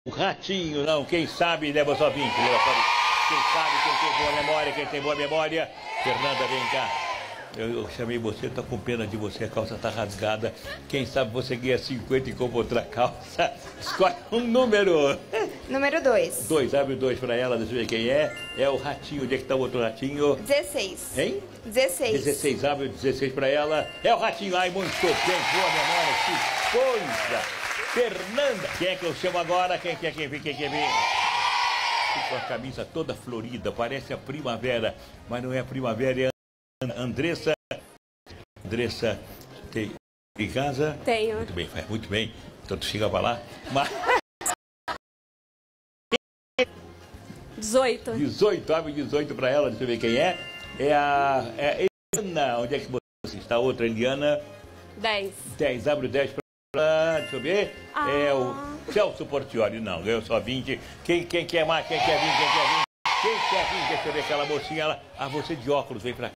O Ratinho, não, quem sabe, leva só 20, leva só 20. Quem sabe, quem tem boa memória, quem tem boa memória. Fernanda, vem cá. Eu chamei você, tô com pena de você, a calça tá rasgada. Quem sabe você ganha 50 e compra outra calça. Escolhe um número. Número 2. 2, abre o 2 pra ela, deixa eu ver quem é. É o Ratinho, onde é que tá o outro Ratinho? 16. Hein? 16. 16, abre o 16 pra ela. É o Ratinho, ai, muito bem, boa memória, que coisa. Fernanda, quem é que eu chamo agora? Quem quer vir? Com a camisa toda florida, parece a primavera, mas não é a primavera, é a Andressa. Andressa, tem em casa? Tenho. Muito bem, faz muito bem. Então tu chega pra lá. Mas... 18. 18, abre 18 pra ela, deixa eu ver quem é. É a Eliana, onde é que você está? Outra Eliana. 10. 10, abre o 10 pra ela, deixa eu ver. É o Celso Portioli, não, ganhou só 20. Quem quer mais? Quem quer vir? Quem quer vir? Deixa eu ver aquela mocinha lá. Ah, você de óculos, vem pra cá.